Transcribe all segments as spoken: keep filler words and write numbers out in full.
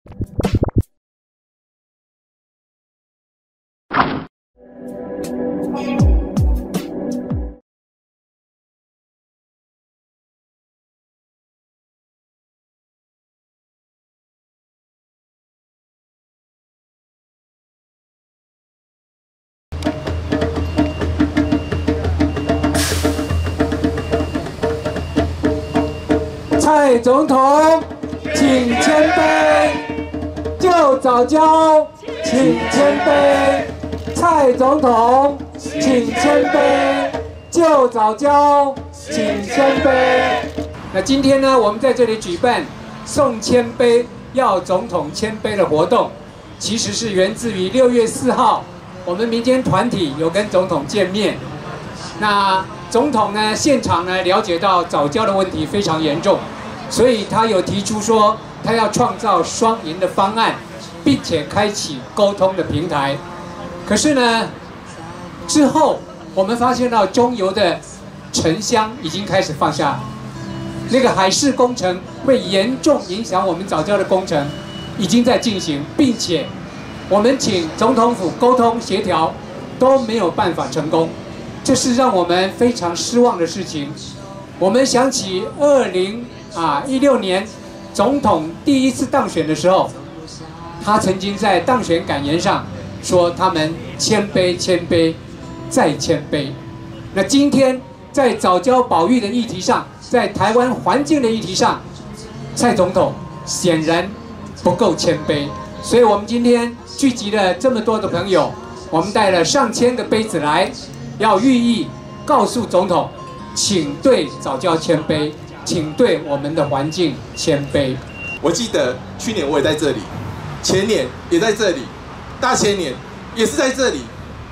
蔡总统，请谦卑；就早教，请谦卑。蔡总统，请谦卑；就早教，请谦卑。那今天呢，我们在这里举办送谦卑、要总统谦卑的活动，其实是源自于六月四号，我们民间团体有跟总统见面。那总统呢，现场呢了解到早教的问题非常严重。 所以他有提出说，他要创造双赢的方案，并且开启沟通的平台。可是呢，之后我们发现到中油的沉箱已经开始放下，那个海事工程会严重影响我们早教的工程，已经在进行，并且我们请总统府沟通协调都没有办法成功，这是让我们非常失望的事情。我们想起二零。 啊，一六年总统第一次当选的时候，他曾经在当选感言上说他们谦卑、谦卑再谦卑。那今天在早教保育的议题上，在台湾环境的议题上，蔡总统显然不够谦卑。所以我们今天聚集了这么多的朋友，我们带了上千个杯子来，要寓意告诉总统，请对早教谦卑。 请对我们的环境谦卑。 我记得去年我也在这里，前年也在这里，大前年也是在这里。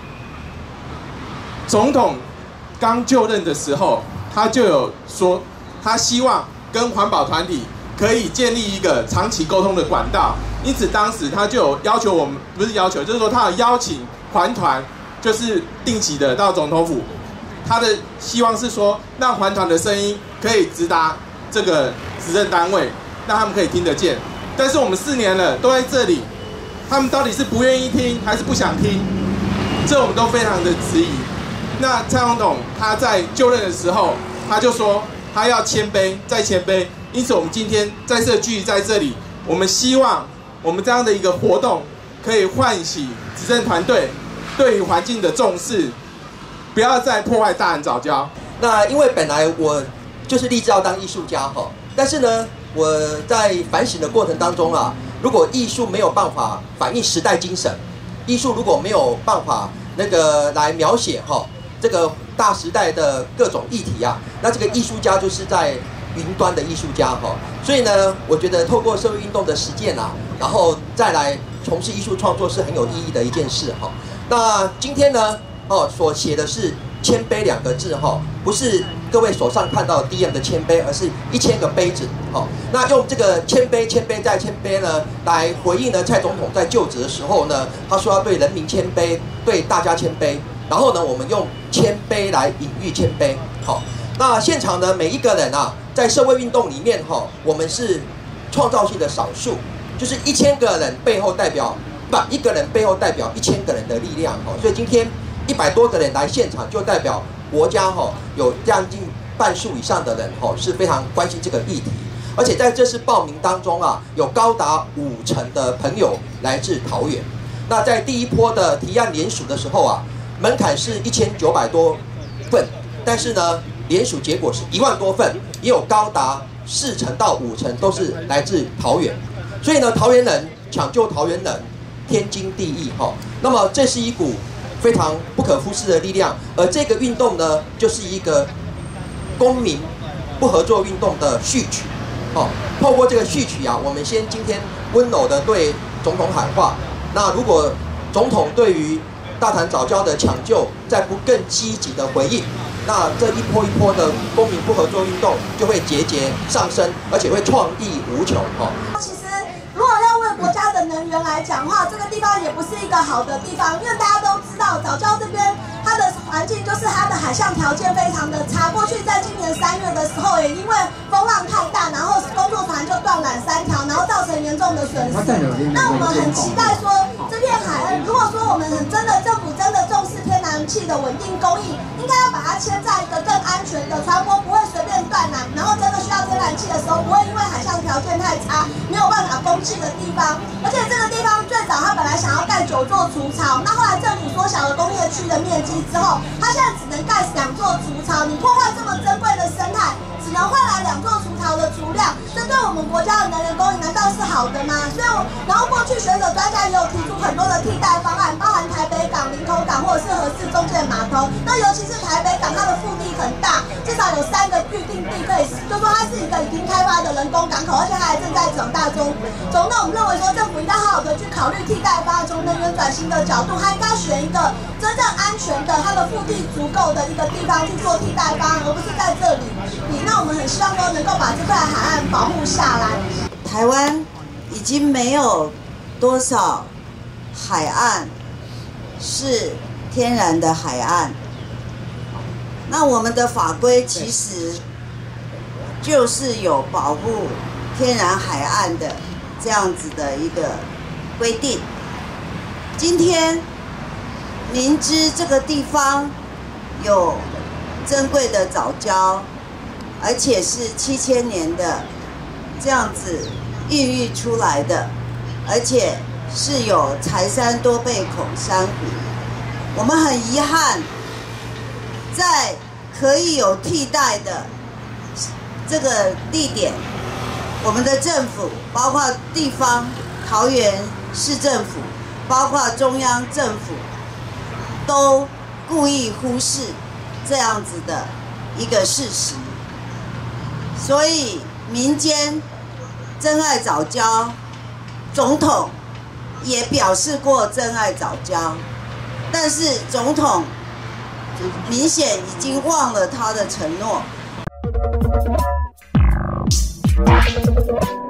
总统刚就任的时候，他就有说，他希望跟环保团体可以建立一个长期沟通的管道。因此，当时他就有要求我们，不是要求，就是说他有邀请环团，就是定期的到总统府。他的希望是说，让环团的声音可以直达这个执政单位，让他们可以听得见。但是我们四年了，都在这里，他们到底是不愿意听还是不想听？这我们都非常的质疑。那蔡总统他在就任的时候，他就说他要谦卑再谦卑。因此，我们今天在这聚集在这里，我们希望我们这样的一个活动，可以唤起执政团队对于环境的重视。 不要再破坏大安早教。 那因为本来我就是立志要当艺术家哈，但是呢，我在反省的过程当中啊，如果艺术没有办法反映时代精神，艺术如果没有办法那个来描写哈这个大时代的各种议题啊，那这个艺术家就是在云端的艺术家哈。所以呢，我觉得透过社会运动的实践啊，然后再来从事艺术创作是很有意义的一件事哈。那今天呢？ 哦，所写的是“谦卑”两个字哈、哦，不是各位手上看到 D M 的谦卑，而是一千个杯子。哦，那用这个谦卑、谦卑再谦卑呢，来回应呢蔡总统在就职的时候呢，他说要对人民谦卑，对大家谦卑。然后呢，我们用谦卑来隐喻谦卑。好、哦，那现场呢，每一个人啊，在社会运动里面哈、哦，我们是创造性的少数，就是一千个人背后代表不一个人背后代表一千个人的力量。哦，所以今天。 一百多个人来现场，就代表国家哈有将近半数以上的人哈是非常关心这个议题，而且在这次报名当中啊，有高达五成的朋友来自桃园。那在第一波的提案联署的时候啊，门槛是一千九百多份，但是呢，联署结果是一万多份，也有高达四成到五成都是来自桃园。所以呢，桃园人抢救桃园人，天经地义哈。那么这是一股 非常不可忽视的力量，而这个运动呢，就是一个公民不合作运动的序曲。哦，透过这个序曲啊，我们先今天温柔的对总统喊话。那如果总统对于大潭早教的抢救再不更积极的回应，那这一波一波的公民不合作运动就会节节上升，而且会创意无穷。哦， 其实如果要为国家的能源来讲的话，这个地方也不是一个好的地方，因为大家都知道早教这边它的环境就是它的海象条件非常的差。过去在今年三月的时候，也因为风浪太大，然后工作船就断缆三条，然后造成严重的损失。那我们很期待说，这片海岸，如果说我们很真的政府真的重视天然气的稳定供应，应该要把它牵在一个更安全的船舶不会随便断缆，然后真的需要天然气的时候，不会因为海象条件太差没有办法供气的地方。而且这个地方最早它本来想要盖九座筑巢，那后来政府缩小了工业区的面积之后，它现在只能盖两座筑巢。你破坏这么珍贵的生态，只能换来两座筑巢的储量，这对我们国家的能源供应难道是好的吗？所以我，然后过去学者专家也有提出很多的替代方案，包含台北港、林口港或者是核四中建码头。那尤其是台北港，它的腹地很大，至少有三个预定地可以，就说它是一个已经开发的人工港口，而且它还正在长大中。总之，我们认为说政府应该好好的去考虑替代方案，从能源转型的角度，它应该选一个真正安全的、它的腹地足够的一个地方去做替代方案，而不是在这里。那我们很希望说能够把这块海岸保护下来。 台湾已经没有多少海岸是天然的海岸，那我们的法规其实就是有保护天然海岸的这样子的一个规定。今天明知这个地方有珍贵的藻礁，而且是七千年的这样子孕育出来的，而且是有柴山多倍孔珊瑚。我们很遗憾，在可以有替代的这个地点，我们的政府，包括地方、桃园市政府，包括中央政府，都故意忽视这样子的一个事实。所以民间珍爱藻礁，总统也表示过珍爱藻礁，但是总统明显已经忘了他的承诺。